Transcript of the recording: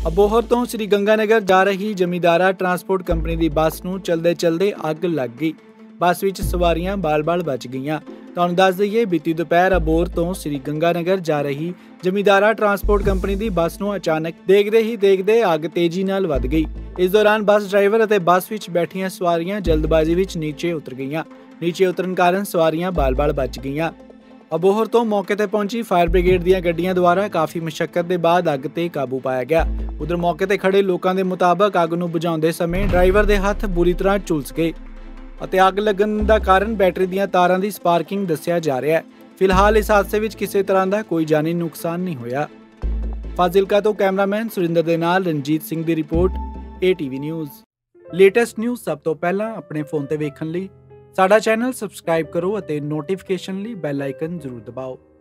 ਅਬੋਹਰ ਤੋਂ ਸ੍ਰੀ ਗੰਗਾਨਗਰ ਜਾ ਰਹੀ ਜ਼ਮੀਂਦਾਰਾ ਟਰਾਂਸਪੋਰਟ ਕੰਪਨੀ ਦੀ ਬੱਸ ਨੂੰ ਚਲਦੇ ਅੱਗ ਲੱਗ ਗਈ। ਬੱਸ ਵਿੱਚ ਸਵਾਰੀਆਂ ਬਾਲ-ਬਾਲ ਬਚ ਗਈਆਂ। ਤੁਹਾਨੂੰ ਦੱਸ ਦਈਏ, ਬੀਤੀ ਦੁਪਹਿਰ ਅਬੋਹਰ ਤੋਂ ਸ੍ਰੀ ਗੰਗਾਨਗਰ ਜਾ ਰਹੀ ਜ਼ਮੀਂਦਾਰਾ ਟਰਾਂਸਪੋਰਟ ਕੰਪਨੀ ਦੀ ਬੱਸ ਨੂੰ ਅਚਾਨਕ ਦੇਖਦੇ ਅੱਗ ਤੇਜ਼ੀ ਨਾਲ ਵੱਧ ਗਈ। ਇਸ ਦੌਰਾਨ ਬੱਸ ਡਰਾਈਵਰ ਅਤੇ ਬੱਸ ਵਿੱਚ ਬੈਠੀਆਂ ਸਵਾਰੀਆਂ ਜਲਦਬਾਜ਼ੀ ਵਿੱਚ ਨੀਚੇ ਉਤਰ ਗਈਆਂ। ਨੀਚੇ ਉਤਰਨ ਕਾਰਨ ਸਵਾਰੀਆਂ ਬਾਲ-ਬਾਲ ਬਚ ਗਈਆਂ। ਅਬੋਹਰ ਤੋਂ ਮੌਕੇ ਤੇ ਪਹੁੰਚੀ ਫਾਇਰ ਬ੍ਰਿਗੇਡ ਦੀਆਂ ਗੱਡੀਆਂ ਦੁਆਰਾ ਕਾਫੀ ਮੁਸ਼ੱਕਤ ਦੇ ਬਾਅਦ ਅੱਗ ਤੇ ਕਾਬੂ ਪਾਇਆ ਗਿਆ। ਉਧਰ ਮੌਕੇ ਤੇ ਖੜੇ ਲੋਕਾਂ ਦੇ ਮੁਤਾਬਕ ਅੱਗ ਨੂੰ ਬੁਝਾਉਂਦੇ ਸਮੇਂ ਡਰਾਈਵਰ ਦੇ ਹੱਥ ਬੁਰੀ ਤਰ੍ਹਾਂ ਝੁਲਸ ਗਏ ਅਤੇ ਅੱਗ ਲੱਗਣ ਦਾ ਕਾਰਨ ਬੈਟਰੀ ਦੀਆਂ ਤਾਰਾਂ ਦੀ ਸਪਾਰਕਿੰਗ ਦੱਸਿਆ ਜਾ ਰਿਹਾ ਹੈ। ਫਿਲਹਾਲ ਇਸ ਹਾਦਸੇ ਵਿੱਚ ਕਿਸੇ ਤਰ੍ਹਾਂ ਦਾ ਕੋਈ ਜਾਨੀ ਨੁਕਸਾਨ ਨਹੀਂ ਹੋਇਆ। ਫਾਜ਼ਿਲਕਾ ਤੋਂ ਕੈਮਰਾਮੈਨ ਸੁਰਿੰਦਰ ਦੇ ਨਾਲ ਰਣਜੀਤ ਸਿੰਘ ਦੀ report, ATV news. Latest news ਸਭ ਤੋਂ ਪਹਿਲਾਂ ਆਪਣੇ ਫੋਨ ਤੇ ਵੇਖਣ ਲਈ ਸਾਡਾ ਚੈਨਲ ਸਬਸਕ੍ਰਾਈਬ ਕਰੋ ਅਤੇ ਨੋਟੀਫਿਕੇਸ਼ਨ ਲਈ ਬੈਲ ਆਈਕਨ ਜ਼ਰੂਰ ਦਬਾਓ।